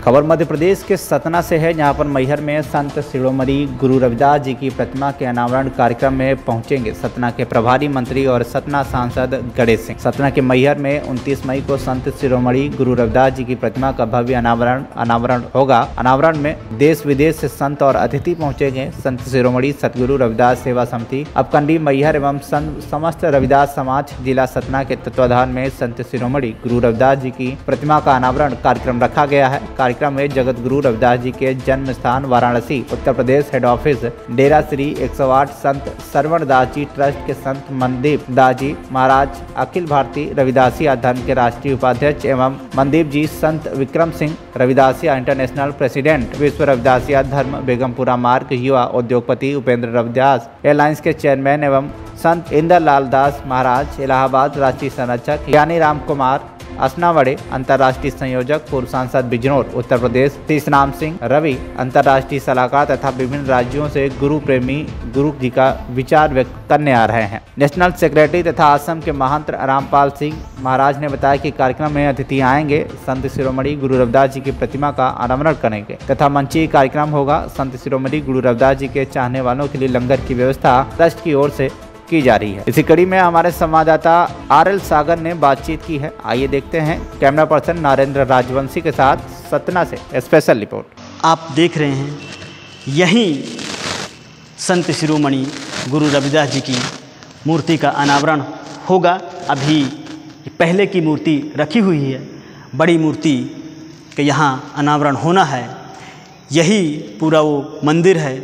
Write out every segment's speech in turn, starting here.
खबर मध्य प्रदेश के सतना से है, जहां पर मैहर में संत शिरोमणि गुरु रविदास जी की प्रतिमा के अनावरण कार्यक्रम में पहुंचेंगे सतना के प्रभारी मंत्री और सतना सांसद गणेश सिंह। सतना के मैहर में 29 मई को संत शिरोमणि गुरु रविदास जी की प्रतिमा का भव्य अनावरण होगा। अनावरण में देश विदेश से संत और अतिथि पहुंचेंगे। संत शिरोमणि सतगुरु रविदास सेवा समिति अपकंडी मैहर एवं समस्त रविदास समाज जिला सतना के तत्वाधान में संत शिरोमणि गुरु रविदास जी की प्रतिमा का अनावरण कार्यक्रम रखा गया है। कार्यक्रम में जगत गुरु रविदास जी के जन्म स्थान Varanasi Uttar Pradesh head office Dera Shri 108 Sant Sarwan Das ji trust के संत मनदीप दास जी महाराज, अखिल भारतीय रविदासिया धर्म के राष्ट्रीय उपाध्यक्ष एवं मनदीप जी, संत विक्रम सिंह रविदासिया इंटरनेशनल प्रेसिडेंट, विश्व रविदासिया धर्म बेगमपुरा मार्ग युवा उद्योगपति उपेंद्र रविदास एयरलाइंस के चेयरमैन एवं संत इंदर लाल दास महाराज इलाहाबाद राष्ट्रीय संरक्षक, यानी राम कुमार असनावड़े अंतर्राष्ट्रीय संयोजक, पूर्व सांसद बिजनौर उत्तर प्रदेश तीसराम सिंह रवि अंतर्राष्ट्रीय सलाहकार तथा विभिन्न राज्यों से गुरु प्रेमी गुरु जी का विचार व्यक्त करने आ रहे हैं। नेशनल सेक्रेटरी तथा असम के महंत रामपाल सिंह महाराज ने बताया कि कार्यक्रम में अतिथि आएंगे, संत शिरोमणि गुरु रविदास जी की प्रतिमा का अनावरण करेंगे तथा मंचीय कार्यक्रम होगा। संत शिरोमणि गुरु रविदास जी के चाहने वालों के लिए लंगर की व्यवस्था ट्रस्ट की ओर से की जा रही है। इसी कड़ी में हमारे संवाददाता RL सागर ने बातचीत की है। आइए देखते हैं कैमरा पर्सन नरेंद्र राजवंशी के साथ सतना से स्पेशल रिपोर्ट। आप देख रहे हैं यहीं संत शिरोमणि गुरु रविदास जी की मूर्ति का अनावरण होगा। अभी पहले की मूर्ति रखी हुई है, बड़ी मूर्ति के यहाँ अनावरण होना है। यही पूरा वो मंदिर है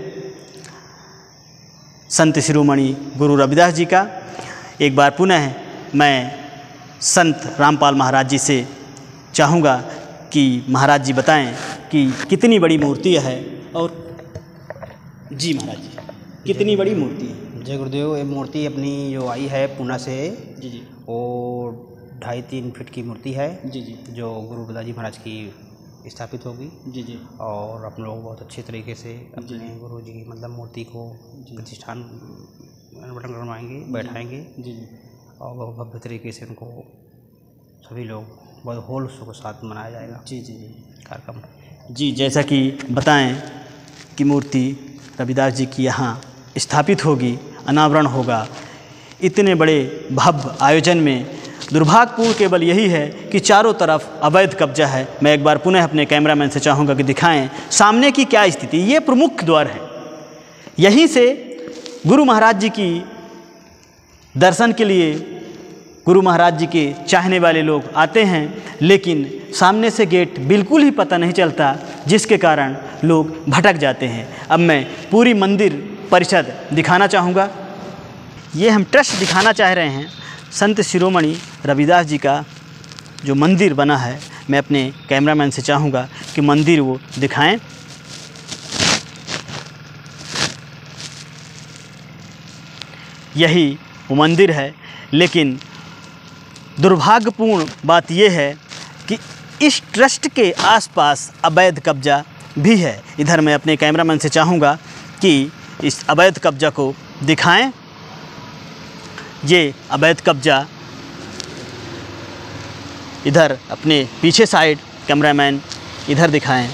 संत शिरोमणि गुरु रविदास जी का। एक बार पुनः मैं संत रामपाल महाराज जी से चाहूँगा कि महाराज जी बताएं कि कितनी बड़ी मूर्ति है। और जी महाराज जी, कितनी बड़ी मूर्ति है? जय गुरुदेव। ये मूर्ति अपनी जो आई है पुणे से, जी वो 2.5-3 फीट की मूर्ति है जी, जो गुरु रविदास जी महाराज की स्थापित होगी। जी और हम लोग बहुत अच्छे तरीके से अपने गुरु जी की मतलब मूर्ति को प्रतिष्ठान करवाएंगे, बैठाएंगे जी और बहुत भव्य तरीके से उनको सभी लोग बहुत होश के साथ मनाया जाएगा जी कार्यक्रम। जी, जैसा कि बताएं कि मूर्ति रविदास जी की यहाँ स्थापित होगी, अनावरण होगा। इतने बड़े भव्य आयोजन में दुर्भाग्यपूर्ण केवल यही है कि चारों तरफ अवैध कब्जा है। मैं एक बार पुनः अपने कैमरामैन से चाहूँगा कि दिखाएं सामने की क्या स्थिति। ये प्रमुख द्वार है, यहीं से गुरु महाराज जी की दर्शन के लिए गुरु महाराज जी के चाहने वाले लोग आते हैं, लेकिन सामने से गेट बिल्कुल ही पता नहीं चलता, जिसके कारण लोग भटक जाते हैं। अब मैं पूरी मंदिर परिषद दिखाना चाहूँगा। ये हम ट्रस्ट दिखाना चाह रहे हैं संत शिरोमणि रविदास जी का जो मंदिर बना है। मैं अपने कैमरामैन से चाहूँगा कि मंदिर वो दिखाएं। यही वो मंदिर है, लेकिन दुर्भाग्यपूर्ण बात यह है कि इस ट्रस्ट के आसपास अवैध कब्जा भी है। इधर मैं अपने कैमरामैन से चाहूँगा कि इस अवैध कब्जा को दिखाएं। ये अवैध कब्जा इधर अपने पीछे साइड कैमरामैन इधर दिखाएं।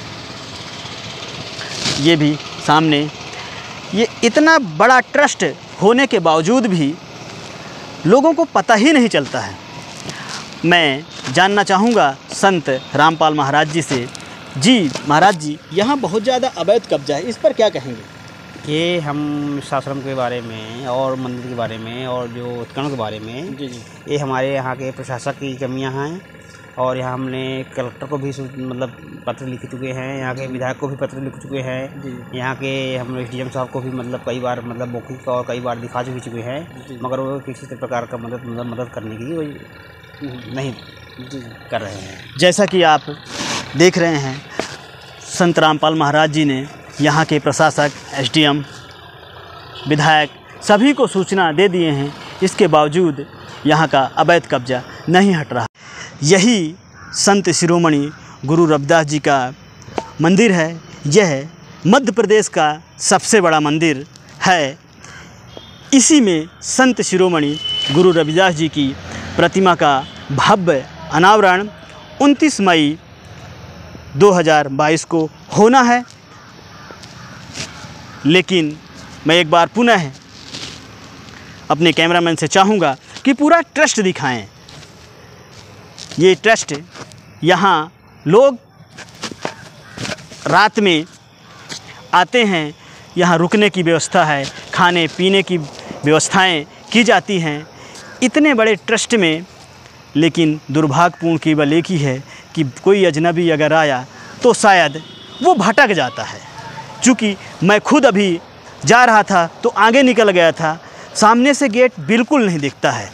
ये भी सामने, ये इतना बड़ा ट्रस्ट होने के बावजूद भी लोगों को पता ही नहीं चलता है। मैं जानना चाहूँगा संत रामपाल महाराज जी से। जी महाराज जी, यहाँ बहुत ज़्यादा अवैध कब्जा है, इस पर क्या कहेंगे? ये हम इस आश्रम के बारे में और मंदिर के बारे में और जो उपकरणों के बारे में जी ये हमारे यहाँ के प्रशासक की कमियाँ हैं। और यहाँ हमने कलेक्टर को भी मतलब पत्र लिख चुके हैं, यहाँ के विधायक को भी पत्र लिख चुके हैं, यहाँ के हम SDM साहब को भी मतलब कई बार मतलब मौखिक और कई बार दिखा चुके हैं, मगर वो किसी प्रकार का मदद करने की वही नहीं कर रहे हैं। जैसा कि आप देख रहे हैं, संत रामपाल महाराज जी ने यहाँ के प्रशासक, SDM, विधायक सभी को सूचना दे दिए हैं, इसके बावजूद यहाँ का अवैध कब्जा नहीं हट रहा। यही संत शिरोमणि गुरु रविदास जी का मंदिर है। यह मध्य प्रदेश का सबसे बड़ा मंदिर है। इसी में संत शिरोमणि गुरु रविदास जी की प्रतिमा का भव्य अनावरण 29 मई 2022 को होना है। लेकिन मैं एक बार पुनः अपने कैमरामैन से चाहूँगा कि पूरा ट्रस्ट दिखाएं। ये ट्रस्ट, यहाँ लोग रात में आते हैं, यहाँ रुकने की व्यवस्था है, खाने पीने की व्यवस्थाएं की जाती हैं इतने बड़े ट्रस्ट में। लेकिन दुर्भाग्यपूर्ण केवल एक ही है कि कोई अजनबी अगर आया तो शायद वो भटक जाता है। चूँकि मैं खुद अभी जा रहा था तो आगे निकल गया था, सामने से गेट बिल्कुल नहीं दिखता है।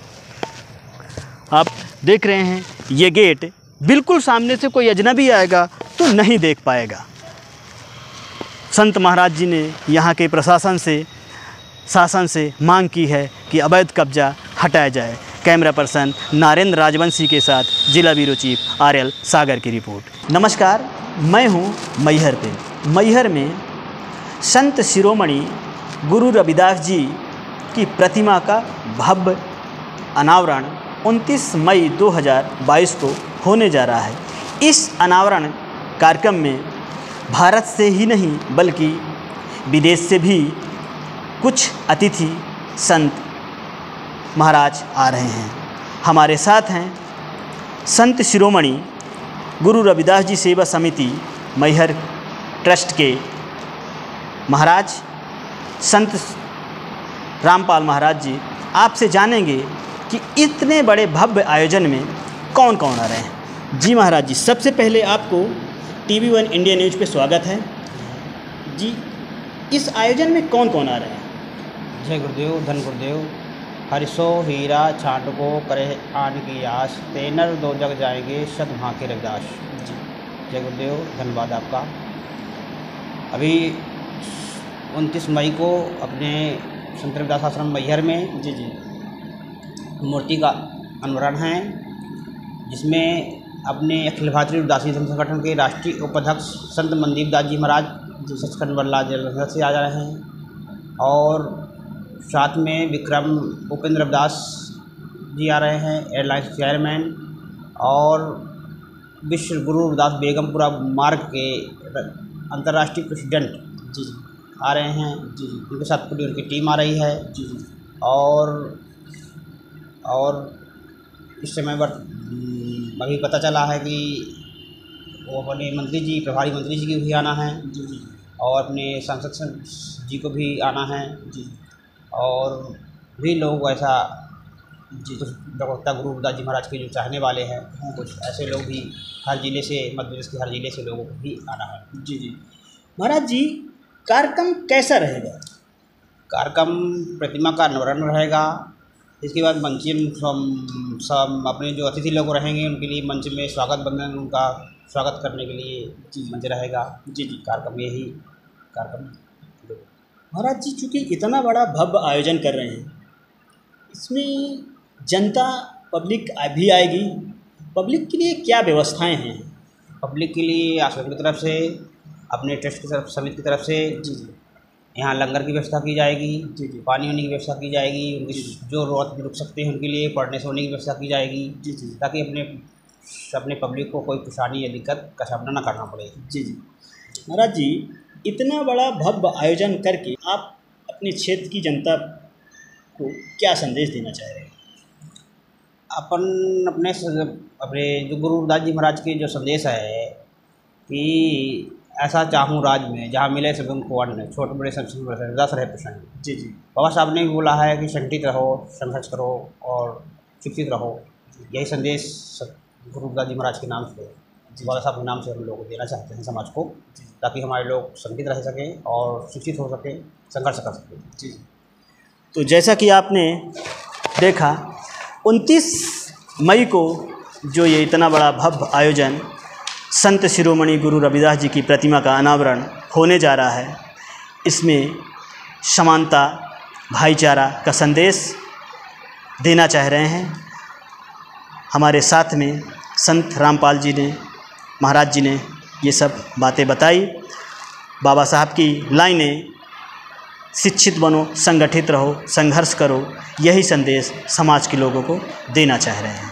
आप देख रहे हैं ये गेट बिल्कुल सामने से कोई अजनबी आएगा तो नहीं देख पाएगा। संत महाराज जी ने यहाँ के प्रशासन से, शासन से मांग की है कि अवैध कब्जा हटाया जाए। कैमरा पर्सन नारेंद्र राजवंशी के साथ जिला ब्यूरो चीफ RL सागर की रिपोर्ट। नमस्कार, मैं हूँ मैहर पे। मैहर में संत शिरोमणि गुरु रविदास जी की प्रतिमा का भव्य अनावरण 29 मई 2022 को होने जा रहा है। इस अनावरण कार्यक्रम में भारत से ही नहीं बल्कि विदेश से भी कुछ अतिथि संत महाराज आ रहे हैं। हमारे साथ हैं संत शिरोमणि गुरु रविदास जी सेवा समिति मैहर ट्रस्ट के महाराज संत रामपाल महाराज जी। आपसे जानेंगे कि इतने बड़े भव्य आयोजन में कौन कौन आ रहे हैं। जी महाराज जी, सबसे पहले आपको TV1 इंडिया न्यूज़ पे स्वागत है जी। इस आयोजन में कौन कौन आ रहे हैं? जय गुरुदेव, धन गुरुदेव। हरिसो हीरा छांटको करे आन की आस, तेनर दो जग जाएंगे शत वहाँ के रविदास जी। जय गुरुदेव, धन्यवाद आपका। अभी 29 मई को अपने संत रविदास आश्रम मैहर में जी मूर्ति का अनावरण है, जिसमें अपने अखिल भारतीय उदासी धर्म संगठन के राष्ट्रीय उपाध्यक्ष संत मनदीप दास जी महाराज सचखंड बल्ला जलंधर से आ जा रहे हैं, और साथ में विक्रम उपेंद्र रविदास जी आ रहे हैं, एयरलाइंस चेयरमैन, और विश्व गुरु रविदास बेगमपुरा मार्ग के अंतर्राष्ट्रीय प्रेसिडेंट जी आ रहे हैं जी। उनके साथ पूरी उनकी टीम आ रही है जी। और इस समय अभी पता चला है कि वो अपने मंत्री जी, प्रभारी मंत्री जी की भी आना है जी, और अपने सांसद जी को भी आना है जी, और भी लोग ऐसा जी प्रवक्ता गुरु रविदास जी महाराज के जो चाहने वाले हैं, कुछ ऐसे लोग भी हर ज़िले से, मध्य प्रदेश के हर ज़िले से लोगों को भी आना है जी। महाराज जी, कार्यक्रम कैसा रहेगा? कार्यक्रम प्रतिमा का अनावरण रहेगा, इसके बाद मंचन सब अपने जो अतिथि लोग रहेंगे उनके लिए मंच में स्वागत बंदन, उनका स्वागत करने के लिए मंच रहेगा जी। कार्यक्रम यही कार्यक्रम। महाराज जी, चूँकि इतना बड़ा भव्य आयोजन कर रहे हैं, इसमें जनता पब्लिक भी आएगी। पब्लिक के लिए क्या व्यवस्थाएं हैं? पब्लिक के लिए आश्रम की तरफ से, अपने ट्रस्ट की तरफ, समिति की तरफ से जी यहाँ लंगर की व्यवस्था की जाएगी जी। पानी वानी की व्यवस्था की जाएगी, उनकी जो रुक सकते हैं उनके लिए पढ़ने सोने की व्यवस्था की जाएगी जी, ताकि अपने पब्लिक को कोई परेशानी या दिक्कत का सामना न करना पड़े जी। महाराज जी, इतना बड़ा भव्य आयोजन करके आप अपने क्षेत्र की जनता को क्या संदेश देना चाह रहे हैं? अपने जो गुरु रविदास जी महाराज के जो संदेश है कि ऐसा चाहूँ राज में जहाँ मिले सब उनको अन्न, छोटे बड़े सब रविदास रहे प्रसन्न जी। बाबा साहब ने भी बोला है कि संगठित रहो, संघर्ष करो और शिक्षित रहो। यही संदेश गुरु रविदास जी महाराज के नाम से, बाबा साहब के नाम से हम लोग को देना चाहते हैं समाज को, ताकि हमारे लोग संगठित रह सकें और शिक्षित हो सकें, संघर्ष कर सकें जी। तो जैसा कि आपने देखा, 29 मई को जो ये इतना बड़ा भव्य आयोजन संत शिरोमणि गुरु रविदास जी की प्रतिमा का अनावरण होने जा रहा है, इसमें समानता, भाईचारा का संदेश देना चाह रहे हैं। हमारे साथ में संत रामपाल जी ने, महाराज जी ने ये सब बातें बताई। बाबा साहब की लाइनें, शिक्षित बनो, संगठित रहो, संघर्ष करो, यही संदेश समाज के लोगों को देना चाह रहे हैं।